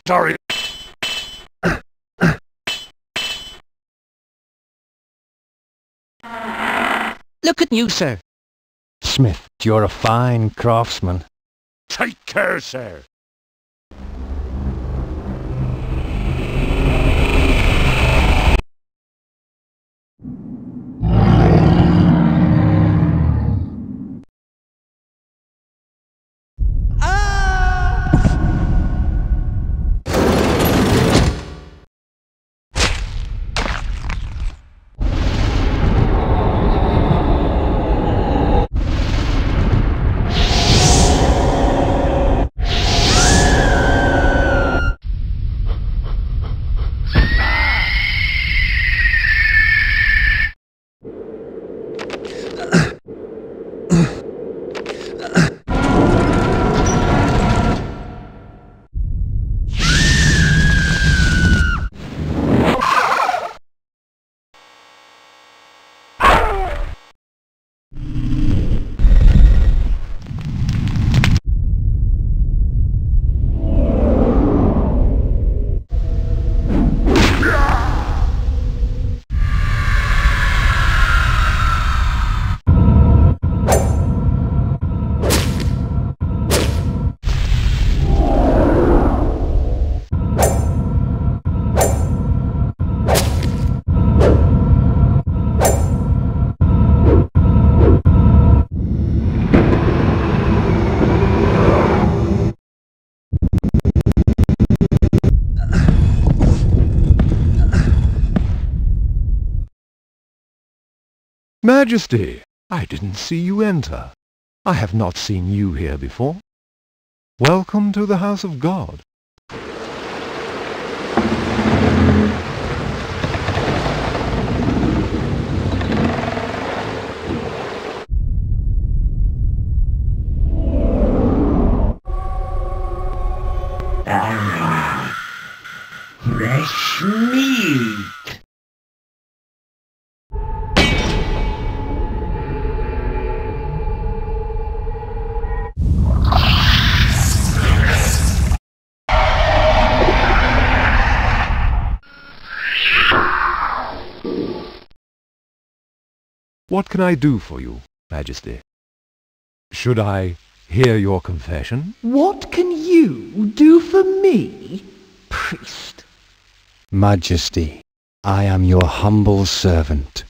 Sorry. Look at you, sir. Smith, you're a fine craftsman. Take care, sir. Majesty, I didn't see you enter. I have not seen you here before. Welcome to the house of God. Fresh meat! What can I do for you, Majesty? Should I hear your confession? What can you do for me, priest? Majesty, I am your humble servant.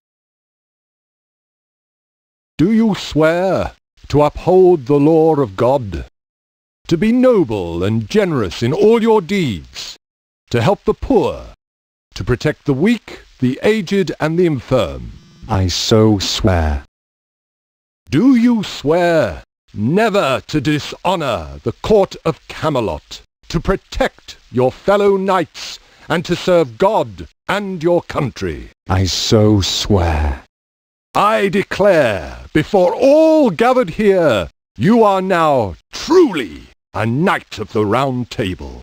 Do you swear to uphold the law of God, to be noble and generous in all your deeds, to help the poor, to protect the weak, the aged and the infirm? I so swear. Do you swear never to dishonor the court of Camelot, to protect your fellow knights, and to serve God and your country? I so swear. I declare before all gathered here, you are now truly a Knight of the Round Table.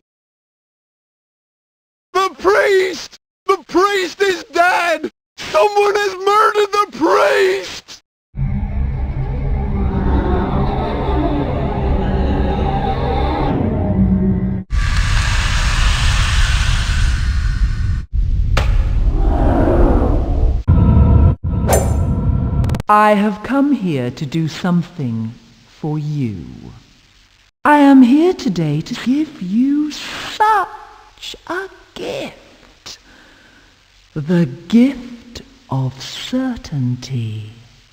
The priest! The priest is dead! Someone has murdered the priest! I have come here to do something for you. I am here today to give you such a gift. The gift of certainty.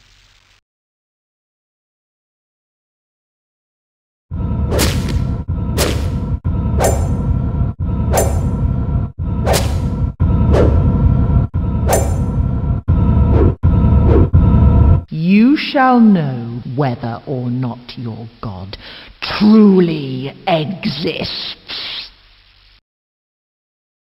You shall know whether or not your God truly exists.